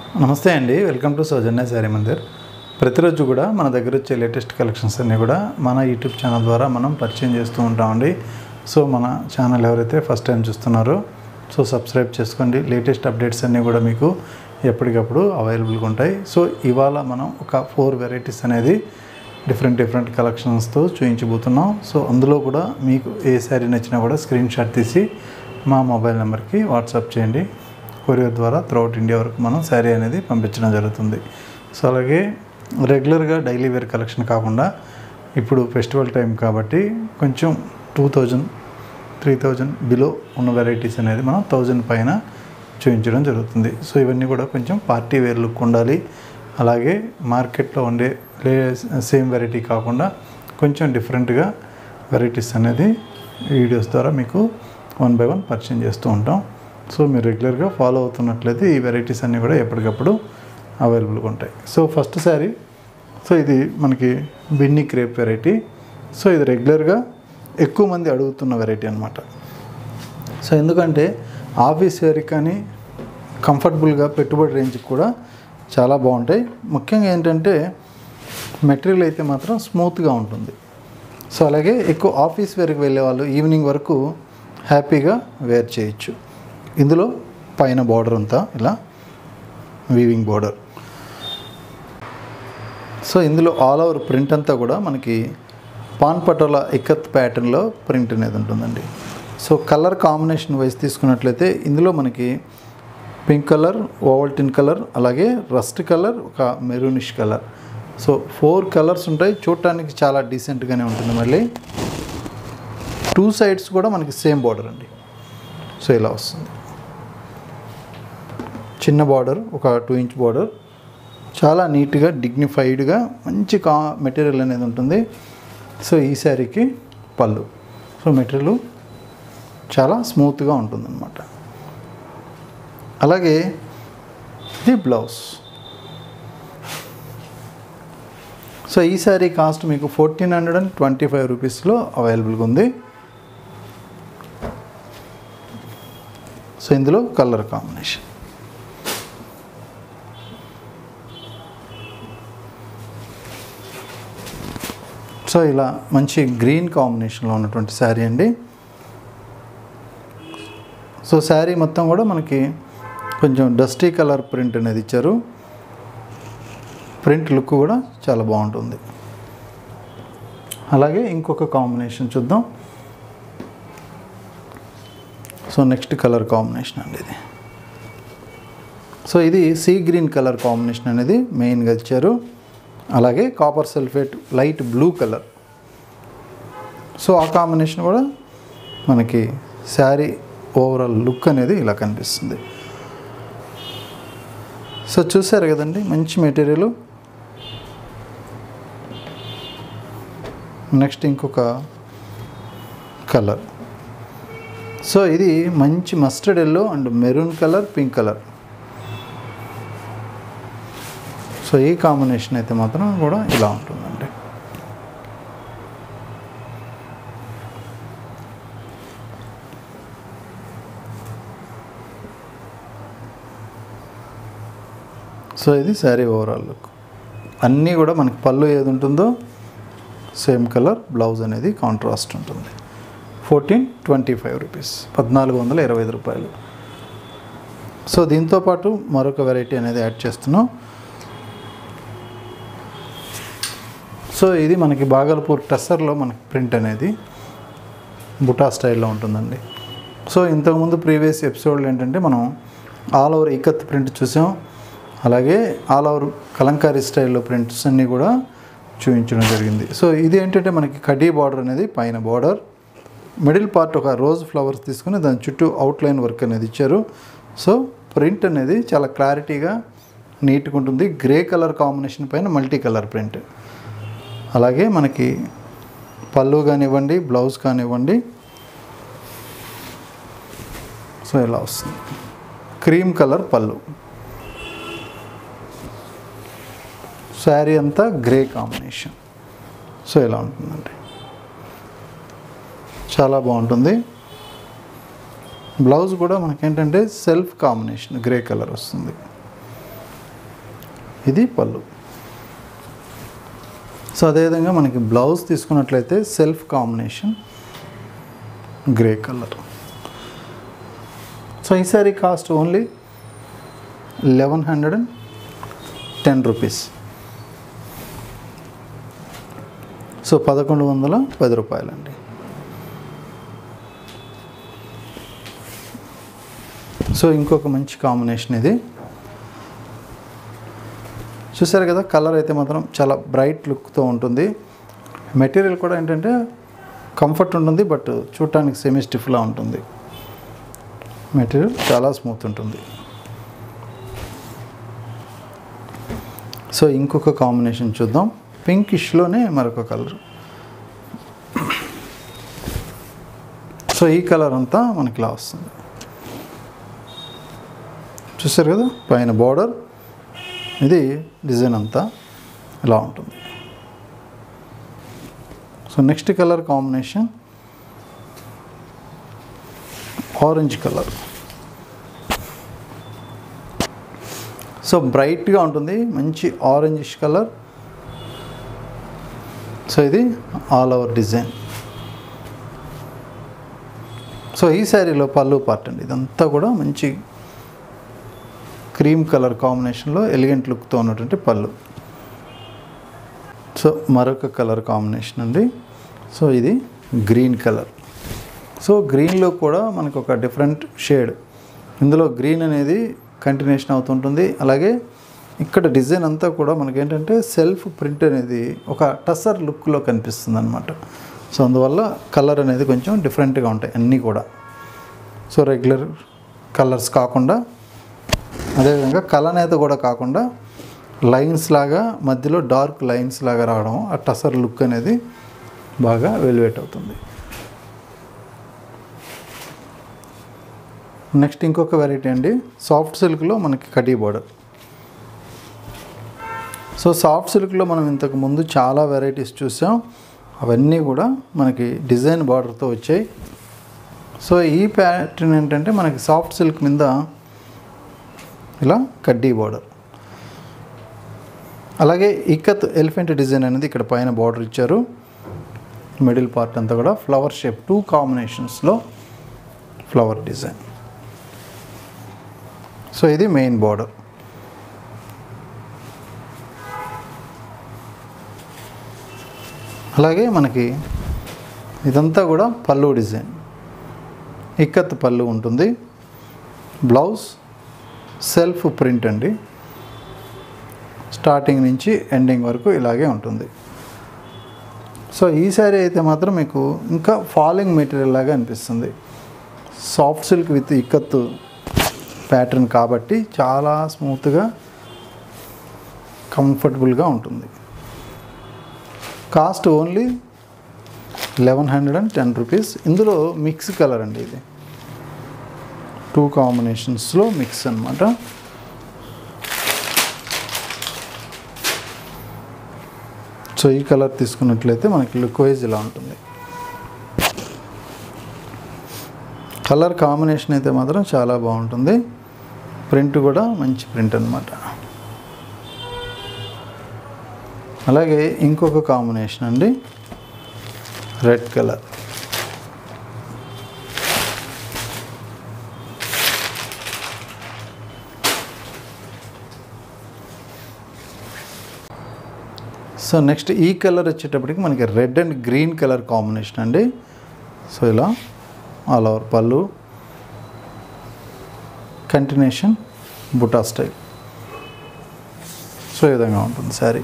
నమస్తే అండి, welcome to Soujanya Saree Mandir. ప్రతిరోజు కూడా మన దగ్గర వచ్చే లేటెస్ట్ కలెక్షన్స్ అన్నీ కూడా మన యూట్యూబ్ ఛానల్ ద్వారా మనం పరిచయం చేస్తూ ఉంటామండి. సో మన ఛానల్ ఎవరైతే ఫస్ట్ టైం చూస్తున్నారో సో సబ్స్క్రైబ్ చేసుకోండి. లేటెస్ట్ అప్డేట్స్ అన్నీ కూడా మీకు ఎప్పటికప్పుడు అవైలబుల్గా ఉంటాయి. సో ఇవాళ మనం ఒక 4 వెరైటీస్ అనేది డిఫరెంట్ కలెక్షన్స్తో చూపించబోతున్నాం. సో అందులో కూడా మీకు ఏ శారీ నచ్చినా కూడా స్క్రీన్ షాట్ తీసి మా మొబైల్ నెంబర్కి వాట్సాప్ చేయండి. కొరియర్ ద్వారా త్రూఅవుట్ ఇండియా వరకు మనం శారీ అనేది పంపించడం జరుగుతుంది. సో అలాగే రెగ్యులర్గా డైలీ వేర్ కలెక్షన్ కాకుండా ఇప్పుడు ఫెస్టివల్ టైం కాబట్టి కొంచెం 2000, 3000 బిలో ఉన్న వెరైటీస్ అనేది మనం 1000 పైన చూపించడం జరుగుతుంది. సో ఇవన్నీ కూడా కొంచెం పార్టీ వేర్ లుక్ ఉండాలి. అలాగే మార్కెట్లో ఉండే సేమ్ వెరైటీ కాకుండా కొంచెం డిఫరెంట్గా వెరైటీస్ అనేది వీడియోస్ ద్వారా మీకు 1 by 1 పరిచయం చేస్తూ ఉంటాం. సో మీరు రెగ్యులర్గా ఫాలో అవుతున్నట్లయితే ఈ వెరైటీస్ అన్నీ కూడా ఎప్పటికప్పుడు అవైలబుల్గా ఉంటాయి. సో ఫస్ట్ శారీ, సో ఇది మనకి బిన్నీ క్రేప్ వెరైటీ. సో ఇది రెగ్యులర్గా ఎక్కువ మంది అడుగుతున్న వెరైటీ అనమాట. సో ఎందుకంటే ఆఫీస్ వేర్కి కానీ కంఫర్టబుల్గా పెట్టుబడి రేంజ్కి కూడా చాలా బాగుంటాయి. ముఖ్యంగా ఏంటంటే మెటీరియల్ అయితే మాత్రం స్మూత్గా ఉంటుంది. సో అలాగే ఎక్కువ ఆఫీస్ వేర్కి వెళ్ళే వాళ్ళు ఈవినింగ్ వరకు హ్యాపీగా వేర్ చేయొచ్చు. ఇందులో పైన బార్డర్ అంతా ఇలా వీవింగ్ బార్డర్. సో ఇందులో ఆల్ ఓవర్ ప్రింట్ అంతా కూడా మనకి పాన్ పటోలా ఇక్కత్ ప్యాటర్న్లో ప్రింట్ అనేది ఉంటుందండి. సో కలర్ కాంబినేషన్ వైజ్ తీసుకున్నట్లయితే ఇందులో మనకి పింక్ కలర్, ఓవల్టిన్ కలర్, అలాగే రస్ట్ కలర్, ఒక మెరూనిష్ కలర్. సో 4 కలర్స్ ఉంటాయి. చూడటానికి చాలా డీసెంట్గానే ఉంటుంది. మళ్ళీ 2 సైడ్స్ కూడా మనకి సేమ్ బార్డర్ అండి. సో ఇలా వస్తుంది. చిన్న బార్డర్, ఒక 2 ఇంచ్ బార్డర్, చాలా నీట్గా డిగ్నిఫైడ్గా మంచి మెటీరియల్ అనేది ఉంటుంది. సో ఈ శారీకి పళ్ళు. సో మెటీరియల్ చాలా స్మూత్గా ఉంటుందన్నమాట. అలాగే ఇది బ్లౌజ్. సో ఈ శారీ కాస్ట్ మీకు 1425 రూపీస్లో అవైలబుల్గా ఉంది. సో ఇందులో కలర్ కాంబినేషన్ సో ఇలా మంచి గ్రీన్ కాంబినేషన్లో ఉన్నటువంటి శారీ అండి. సో శారీ మొత్తం కూడా మనకి కొంచెం డస్టీ కలర్ ప్రింట్ అనేది ఇచ్చారు. ప్రింట్ లుక్ కూడా చాలా బాగుంటుంది. అలాగే ఇంకొక కాంబినేషన్ చూద్దాం. సో నెక్స్ట్ కలర్ కాంబినేషన్ అండి ఇది. సో ఇది సీ గ్రీన్ కలర్ కాంబినేషన్ అనేది మెయిన్గా ఇచ్చారు. అలాగే copper sulphate light blue colour. So ఆ కాంబినేషన్ కూడా మనకి శారీ ఓవరాల్ లుక్ అనేది ఇలా కనిపిస్తుంది. సో చూసారు కదండి, మంచి మెటీరియల్. నెక్స్ట్ ఇంకొక కలర్. సో ఇది మంచి mustard yellow and maroon colour, pink colour. So ఈ కాంబినేషన్ అయితే మాత్రం కూడా ఇలా ఉంటుందండి. సో ఇది శారీ ఓవరాల్ లుక్. అన్నీ కూడా మనకి పళ్ళు ఏది ఉంటుందో సేమ్ కలర్, బ్లౌజ్ అనేది కాంట్రాస్ట్ ఉంటుంది. 1425 రూపీస్, 1425 రూపాయలు. సో దీంతోపాటు మరొక వెరైటీ అనేది యాడ్ చేస్తున్నాం. సో ఇది మనకి బాగల్పూర్ టస్సర్లో మనకి ప్రింట్ అనేది బుటా స్టైల్లో ఉంటుందండి. సో ఇంతకుముందు ప్రీవియస్ ఎపిసోడ్లో ఏంటంటే మనం ఆల్ ఓవర్ ఇక్కత్ ప్రింట్ చూసాం. అలాగే ఆల్ ఓవర్ కలంకారీ స్టైల్లో ప్రింట్స్ అన్నీ కూడా చూపించడం జరిగింది. సో ఇది ఏంటంటే మనకి కడ్డీ బార్డర్ అనేది పైన బార్డర్, మిడిల్ పార్ట్ ఒక రోజ్ ఫ్లవర్స్ తీసుకుని దాని చుట్టూ అవుట్లైన్ వర్క్ అనేది ఇచ్చారు. సో ప్రింట్ అనేది చాలా క్లారిటీగా నీట్గా ఉంటుంది. గ్రే కలర్ కాంబినేషన్ పైన మల్టీ కలర్ ప్రింట్. అలాగే మనకి పళ్ళు కానివ్వండి, బ్లౌజ్ కానివ్వండి, సో ఇలా వస్తుంది. క్రీమ్ కలర్ పళ్ళు. శారీ అంతా గ్రే కాంబినేషన్. సో ఇలా ఉంటుందండి, చాలా బాగుంటుంది. బ్లౌజ్ కూడా మనకేంటంటే సెల్ఫ్ కాంబినేషన్ గ్రే కలర్ వస్తుంది. ఇది పళ్ళు. సో అదేవిధంగా మనకి బ్లౌజ్ తీసుకున్నట్లయితే self combination grey colour. So ఈ sari cost only 1110 rupees. So 1110 రూపాయలండి. సో ఇంకొక మంచి కాంబినేషన్ ఇది. చూసారు కదా, కలర్ అయితే మాత్రం చాలా బ్రైట్ లుక్తో ఉంటుంది. మెటీరియల్ కూడా ఏంటంటే కంఫర్ట్ ఉంటుంది, బట్ చూడటానికి సెమీ స్టిఫ్లా ఉంటుంది. మెటీరియల్ చాలా స్మూత్ ఉంటుంది. సో ఇంకొక కాంబినేషన్ చూద్దాం. పింకిష్లోనే మరొక కలర్. సో ఈ కలర్ అంతా మనకి ఇలా వస్తుంది. చూసారు కదా, పైన బార్డర్, ఇది డిజైన్ అంతా ఇలా ఉంటుంది. So next colour combination orange colour. So బ్రైట్గా ఉంటుంది, మంచి ఆరెంజిష్ కలర్. సో ఇది ఆల్ ఓవర్ డిజైన్. సో ఈ శారీలో పళ్ళు పార్ట్ అండి. ఇదంతా కూడా మంచి క్రీమ్ కలర్ కాంబినేషన్లో ఎలిగెంట్ లుక్తో ఉన్నటువంటి పళ్ళు. సో మరొక కలర్ కాంబినేషన్ అండి. సో ఇది గ్రీన్ కలర్. సో గ్రీన్లో కూడా మనకు ఒక డిఫరెంట్ షేడ్. ఇందులో గ్రీన్ అనేది కంటిన్యూషన్ అవుతుంటుంది. అలాగే ఇక్కడ డిజైన్ అంతా కూడా మనకేంటంటే సెల్ఫ్ ప్రింట్ అనేది ఒక టసర్ లుక్లో కనిపిస్తుంది అనమాట. సో అందువల్ల కలర్ అనేది కొంచెం డిఫరెంట్గా ఉంటాయి అన్నీ కూడా. సో రెగ్యులర్ కలర్స్ కాకుండా, అదేవిధంగా కలనేత కూడా కాకుండా లైన్స్ లాగా మధ్యలో డార్క్ లైన్స్ లాగా రావడం, ఆ టసర్ లుక్ అనేది బాగా వెలివేట్ అవుతుంది. నెక్స్ట్ ఇంకొక వెరైటీ అండి, సాఫ్ట్ సిల్క్లో మనకి కటీ బార్డర్. సో సాఫ్ట్ సిల్క్లో మనం ఇంతకు ముందు చాలా వెరైటీస్ చూసాం. అవన్నీ కూడా మనకి డిజైన్ బార్డర్తో వచ్చాయి. సో ఈ ప్యాటర్న్ ఏంటంటే మనకి సాఫ్ట్ సిల్క్ మీద ఇలా కడ్డీ బార్డర్, అలాగే ఇక్కత్ ఎలిఫెంట్ డిజైన్ అనేది ఇక్కడ పైన బార్డర్ ఇచ్చారు. మిడిల్ పార్ట్ అంతా కూడా ఫ్లవర్ షేప్ 2 కాంబినేషన్స్లో ఫ్లవర్ డిజైన్. సో ఇది మెయిన్ బార్డర్. అలాగే మనకి ఇదంతా కూడా పళ్ళు డిజైన్, ఇక్కత్ పళ్ళు ఉంటుంది. బ్లౌజ్ సెల్ఫ్ ప్రింట్ అండి, స్టార్టింగ్ నుంచి ఎండింగ్ వరకు ఇలాగే ఉంటుంది. సో ఈ శారీ అయితే మాత్రం మీకు ఇంకా ఫాలింగ్ మెటీరియల్ లాగా అనిపిస్తుంది. Soft silk with ikat pattern కాబట్టి చాలా స్మూత్గా కంఫర్టబుల్గా ఉంటుంది. Cost only 1110 rupees. ఇందులో మిక్స్ కలర్ అండి, ఇది 2 కాంబినేషన్స్లో మిక్స్ అనమాట. సో ఈ కలర్ తీసుకున్నట్లయితే మనకి లుక్ వైజ్ ఇలా ఉంటుంది. కలర్ కాంబినేషన్ అయితే మాత్రం చాలా బాగుంటుంది. ప్రింట్ కూడా మంచి ప్రింట్ అనమాట. అలాగే ఇంకొక కాంబినేషన్ అండి, రెడ్ కలర్. సో నెక్స్ట్ ఈ కలర్ వచ్చేటప్పటికి మనకి red and green colour combination అండి. సో ఇలా ఆల్ ఓవర్ పళ్ళు, కంటిన్యూషన్ బుటా స్టైల్. సో ఈ విధంగా ఉంటుంది శారీ.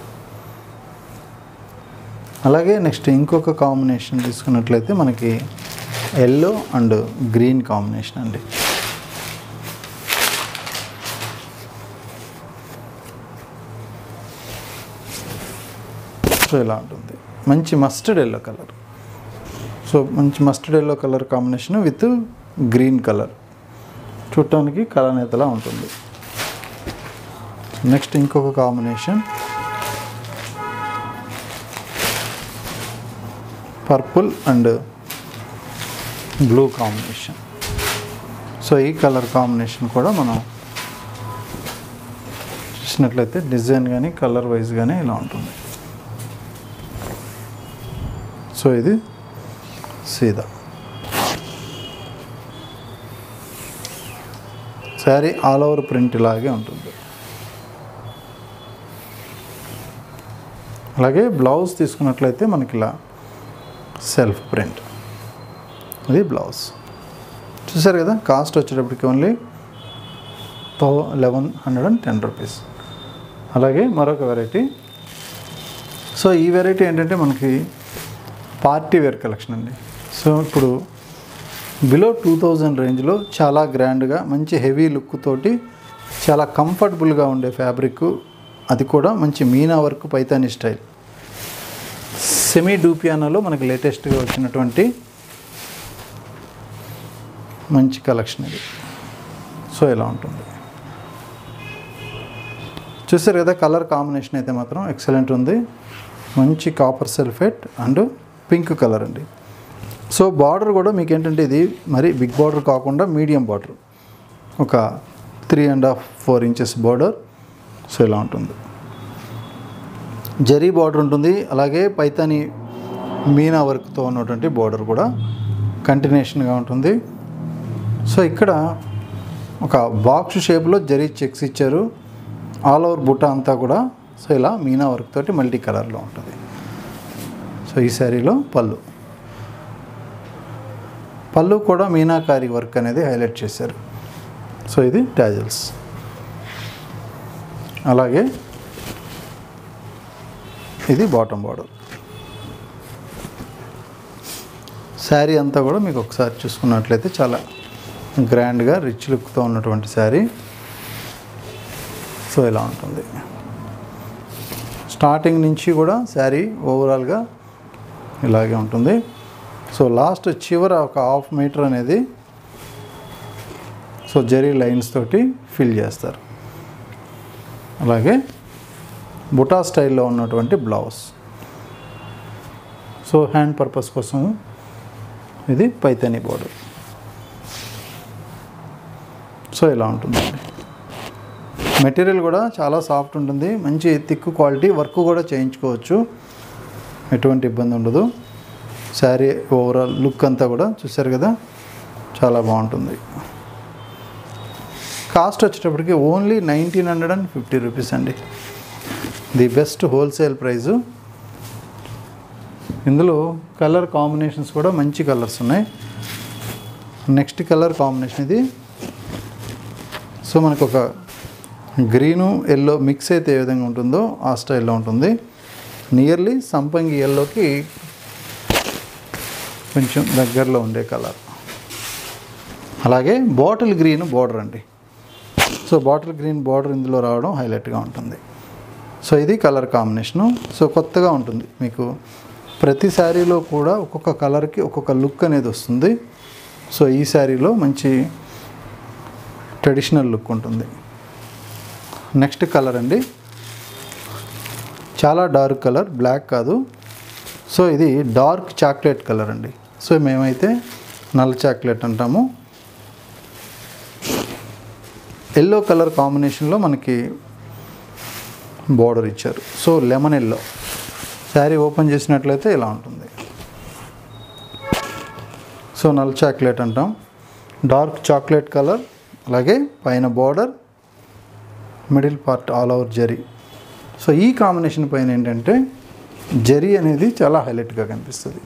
అలాగే నెక్స్ట్ ఇంకొక కాంబినేషన్ తీసుకున్నట్లయితే మనకి ఎల్లో అండ్ గ్రీన్ కాంబినేషన్ అండి. సో ఇలా ఉంటుంది, మంచి మస్టర్డ్ ఎల్లో కలర్. సో మంచి mustard yellow colour combination with green colour, చూడటానికి కలనేతలా ఉంటుంది. నెక్స్ట్ ఇంకొక combination purple and blue combination. So ఈ కలర్ కాంబినేషన్ కూడా మనం చూసినట్లయితే డిజైన్ కానీ కలర్ వైజ్ కానీ ఇలా ఉంటుంది. సో ఇది సీదా శారీ ఆల్ ఓవర్ ప్రింట్ ఇలాగే ఉంటుంది. అలాగే బ్లౌజ్ తీసుకున్నట్లయితే మనకి ఇలా సెల్ఫ్ ప్రింట్, ఇది బ్లౌజ్. చూసారు కదా, కాస్ట్ వచ్చేటప్పటికి ఓన్లీ 1110 రూపీస్. అలాగే మరొక వెరైటీ. సో ఈ వెరైటీ ఏంటంటే మనకి పార్టీ వేర్ కలెక్షన్ అండి. సో ఇప్పుడు బిలో 2000 రేంజ్లో చాలా గ్రాండ్గా మంచి హెవీ లుక్ తోటి చాలా కంఫర్టబుల్గా ఉండే ఫ్యాబ్రిక్, అది కూడా మంచి meena work Paithani style semi డూపియానాలో మనకి లేటెస్ట్గా వచ్చినటువంటి మంచి కలెక్షన్ ఇది. సో ఇలా ఉంటుంది. చూసారు కదా, కలర్ కాంబినేషన్ అయితే మాత్రం ఎక్సలెంట్ ఉంది. మంచి copper sulphate and pink colour అండి. సో బార్డర్ కూడా మీకు ఏంటంటే ఇది మరి బిగ్ బార్డర్ కాకుండా మీడియం బార్డర్, ఒక 3.5-4 ఇంచెస్ బార్డర్. సో ఇలా ఉంటుంది. జరీ బార్డర్ ఉంటుంది. అలాగే పైతాని మీనా వర్క్తో ఉన్నటువంటి బార్డర్ కూడా కంటిన్యూషన్గా ఉంటుంది. సో ఇక్కడ ఒక బాక్స్ షేప్లో జరీ చెక్స్ ఇచ్చారు. ఆల్ ఓవర్ బుట్ట అంతా కూడా సో ఇలా మీనా వర్క్ తోటి మల్టీ కలర్లో ఉంటుంది. సో ఈ శారీలో పళ్ళు కూడా మీనాకారి వర్క్ అనేది హైలైట్ చేశారు. సో ఇది టాజిల్స్. అలాగే ఇది బాటమ్ బార్డర్. శారీ అంతా కూడా మీకు ఒకసారి చూసుకున్నట్లయితే చాలా గ్రాండ్గా రిచ్ లుక్తో ఉన్నటువంటి శారీ. సో ఇలా ఉంటుంది. స్టార్టింగ్ నుంచి కూడా శారీ ఓవరాల్గా ఇలాగే ఉంటుంది. సో లాస్ట్ చివర ఒక 1/2 మీటర్ అనేది సో జరీ లైన్స్ తోటి ఫిల్ చేస్తారు. అలాగే బుటా స్టైల్లో ఉన్నటువంటి బ్లౌజ్. సో హ్యాండ్ పర్పస్ కోసం ఇది పైతానీ బోర్డర్. సో ఇలా ఉంటుందండి. మెటీరియల్ కూడా చాలా సాఫ్ట్ ఉంటుంది. మంచి థిక్ క్వాలిటీ, వర్క్ కూడా చేయించుకోవచ్చు, ఎటువంటి ఇబ్బంది ఉండదు. శారీ ఓవరాల్ లుక్ అంతా కూడా చూసారు కదా, చాలా బాగుంటుంది. కాస్ట్ వచ్చేటప్పటికి ఓన్లీ 1950 రూపీస్ అండి. The best wholesale price. ఇందులో కలర్ కాంబినేషన్స్ కూడా మంచి కలర్స్ ఉన్నాయి. నెక్స్ట్ కలర్ కాంబినేషన్ ఇది. సో మనకు ఒక గ్రీను ఎల్లో మిక్స్ అయితే ఏ విధంగా ఉంటుందో ఆ స్టైల్లో ఉంటుంది. నియర్లీ సంపంగి ఎల్లోకి కొంచెం దగ్గరలో ఉండే కలర్. అలాగే బాటిల్ గ్రీన్ బార్డర్ అండి. సో బాటిల్ గ్రీన్ బార్డర్ ఇందులో రావడం హైలైట్గా ఉంటుంది. సో ఇది కలర్ కాంబినేషను. సో కొత్తగా ఉంటుంది మీకు. ప్రతి శారీలో కూడా ఒక్కొక్క కలర్కి ఒక్కొక్క లుక్ అనేది వస్తుంది. సో ఈ శారీలో మంచి ట్రెడిషనల్ లుక్ ఉంటుంది. నెక్స్ట్ కలర్ అండి, చాలా డార్క్ కలర్, బ్లాక్ కాదు. సో ఇది డార్క్ చాక్లెట్ కలర్ అండి. సో మేమైతే నల్ల చాక్లెట్ అంటాము. ఎల్లో కలర్ కాంబినేషన్లో మనకి బార్డర్ ఇచ్చారు. So lemon yellow. Sari open చేసినట్లయితే ఇలా ఉంటుంది. సో నల్ల చాక్లెట్ అంటాం. Dark chocolate colour. అలాగే పైన border, middle part all over zari. So ఈ కాంబినేషన్ పైన ఏంటంటే జరీ అనేది చాలా హైలైట్గా కనిపిస్తుంది.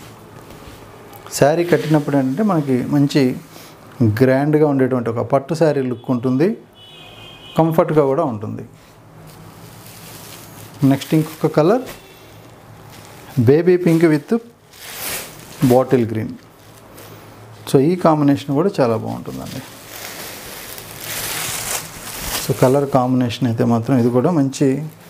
శారీ కట్టినప్పుడు ఏంటంటే మనకి మంచి గ్రాండ్గా ఉండేటువంటి ఒక పట్టు శారీ లుక్ ఉంటుంది. కంఫర్ట్గా కూడా ఉంటుంది. నెక్స్ట్ ఇంకొక colour baby pink with bottle green. So ఈ కాంబినేషన్ కూడా చాలా బాగుంటుందండి. సో కలర్ కాంబినేషన్ అయితే మాత్రం ఇది కూడా మంచి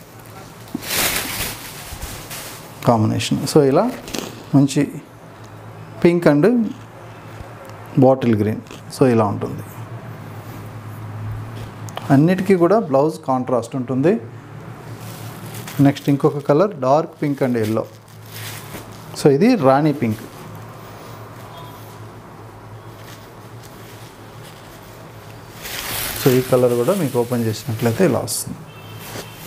కాంబినేషన్. సో ఇలా మంచి pink and bottle green. So ఇలా ఉంటుంది. అన్నిటికీ కూడా బ్లౌజ్ కాంట్రాస్ట్ ఉంటుంది. నెక్స్ట్ ఇంకొక colour dark pink and yellow. So ఇది రాణి పింక్. సో ఈ కలర్ కూడా మీకు ఓపెన్ చేసినట్లయితే ఇలా వస్తుంది.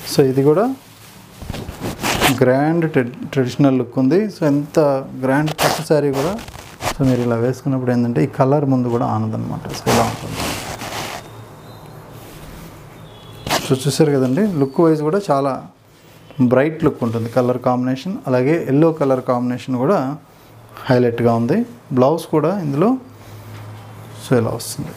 సో ఇది కూడా గ్రాండ్ ట్రెడిషనల్ లుక్ ఉంది. సో ఎంత గ్రాండ్ పట్టు శారీ కూడా సో మీరు ఇలా వేసుకున్నప్పుడు ఏంటంటే ఈ కలర్ ముందు కూడా ఆనదనమాట. సో ఇలా ఉంటుంది. సో చూసారు కదండి, లుక్ వైజ్ కూడా చాలా బ్రైట్ లుక్ ఉంటుంది. కలర్ కాంబినేషన్ అలాగే ఎల్లో కలర్ కాంబినేషన్ కూడా హైలైట్గా ఉంది. బ్లౌజ్ కూడా ఇందులో సో ఇలా వస్తుంది.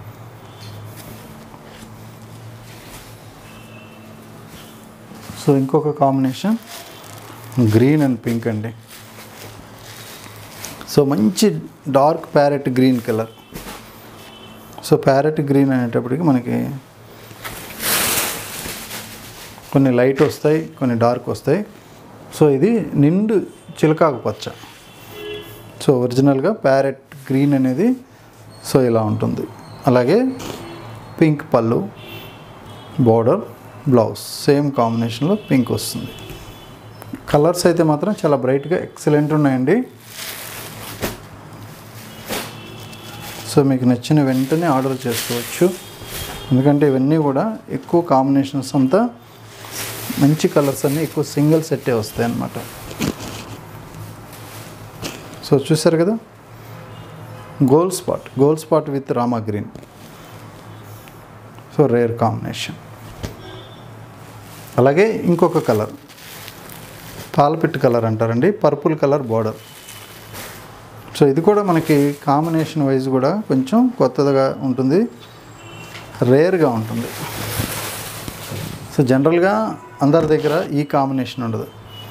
సో ఇంకొక కాంబినేషన్ గ్రీన్ అండ్ పింక్ అండి. సో మంచి dark parrot green colour. So parrot green అనేటప్పటికి మనకి కొన్ని లైట్ వస్తాయి, కొన్ని డార్క్ వస్తాయి. సో ఇది నిండు చిలకాకు పచ్చ. సో ఒరిజినల్గా ప్యారెట్ గ్రీన్ అనేది సో ఇలా ఉంటుంది. అలాగే పింక్ పళ్ళు, బార్డర్, బ్లౌజ్ సేమ్ కాంబినేషన్లో పింక్ వస్తుంది. కలర్స్ అయితే మాత్రం చాలా బ్రైట్గా ఎక్సలెంట్ ఉన్నాయండి. సో మీకు నచ్చిన వెంటనే ఆర్డర్ చేసుకోవచ్చు. ఎందుకంటే ఇవన్నీ కూడా ఎక్కువ కాంబినేషన్స్ అంతా మంచి కలర్స్ అన్నీ ఎక్కువ సింగిల్ సెట్టే వస్తాయి అన్నమాట. సో చూసారు కదా, gold spot with Rama green. So rare combination. అలాగే ఇంకొక కలర్ పాలపిట్టు కలర్ అంటారండి, పర్పుల్ కలర్ బార్డర్. సో ఇది కూడా మనకి కాంబినేషన్ వైజ్ కూడా కొంచెం కొత్తగా ఉంటుంది, రేర్గా ఉంటుంది. సో జనరల్గా అందరి దగ్గర ఈ కాంబినేషన్ ఉండదు.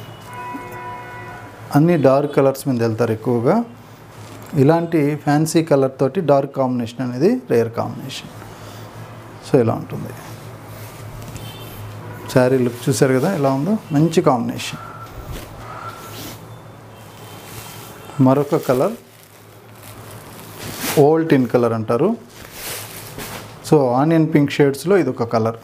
అన్ని డార్క్ కలర్స్ మీద వెళ్తారు ఎక్కువగా. ఇలాంటి ఫ్యాన్సీ కలర్ తోటి డార్క్ కాంబినేషన్ అనేది రేర్ కాంబినేషన్. సో ఇలా ఉంటుంది. శారీ లుక్ చూసారు కదా ఎలా ఉందో, మంచి కాంబినేషన్. మరొక కలర్ ఓల్టిన్ కలర్ అంటారు. సో ఆనియన్ పింక్ షేడ్స్లో ఇది ఒక కలర్.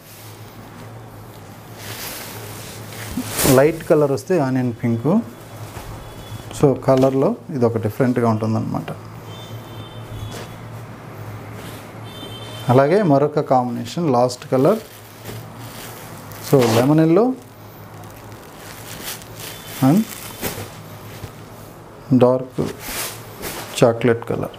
లైట్ కలర్ వస్తే ఆనియన్ పింక్. సో కలర్లో ఇది ఒక డిఫరెంట్గా ఉంటుందన్నమాట. అలాగే మరొక combination last colour. So lemon yellow and dark chocolate colour.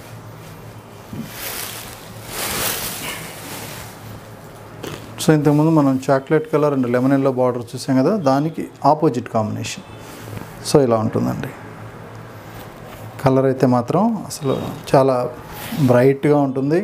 So ఇంతకుముందు మనం chocolate colour and lemon yellow border చూసాం కదా, దానికి ఆపోజిట్ కాంబినేషన్. సో ఇలా ఉంటుందండి. కలర్ అయితే మాత్రం అసలు చాలా బ్రైట్గా ఉంటుంది.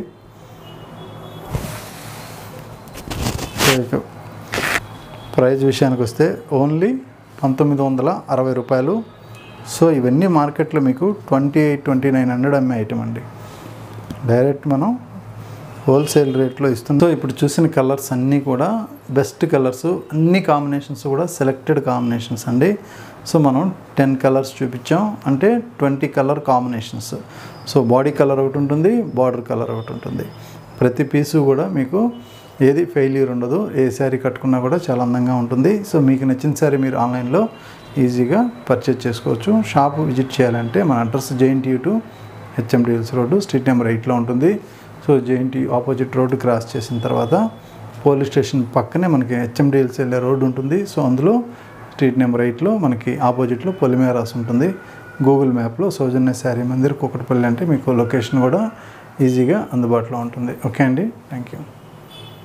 ప్రైస్ విషయానికి వస్తే ఓన్లీ 1960 రూపాయలు. సో ఇవన్నీ మార్కెట్లో మీకు 2800-2900 అమ్మే ఐటమ్ అండి. డైరెక్ట్ మనం హోల్సేల్ రేట్లో ఇస్తుంది. సో ఇప్పుడు చూసిన కలర్స్ అన్నీ కూడా బెస్ట్ కలర్స్, అన్ని కాంబినేషన్స్ కూడా సెలెక్టెడ్ కాంబినేషన్స్ అండి. సో మనం 10 కలర్స్ చూపించాం, అంటే 20 colour combinations. So body colour ఒకటి ఉంటుంది, బార్డర్ కలర్ ఒకటి ఉంటుంది. ప్రతి పీసు కూడా మీకు ఏది ఫెయిల్యూర్ ఉండదు. ఏ శారీ కట్టుకున్నా కూడా చాలా అందంగా ఉంటుంది. సో మీకు నచ్చిన శారీ మీరు ఆన్లైన్లో ఈజీగా పర్చేజ్ చేసుకోవచ్చు. షాప్ విజిట్ చేయాలంటే మన address JNTU to HMDLS road, street number 8లో ఉంటుంది. So JNTU opposite road cross చేసిన తర్వాత పోలీస్ స్టేషన్ పక్కనే మనకి HMDLS వెళ్ళే రోడ్డు ఉంటుంది. సో అందులో స్ట్రీట్ నెంబర్ 8లో మనకి ఆపోజిట్లో పొలిమేర రాసి ఉంటుంది. గూగుల్ మ్యాప్లో సౌజన్య శారీ మందిర్ కూకట్పల్లి అంటే మీకు లొకేషన్ కూడా ఈజీగా అందుబాటులో ఉంటుంది. ఓకే అండి, థ్యాంక్ యూ.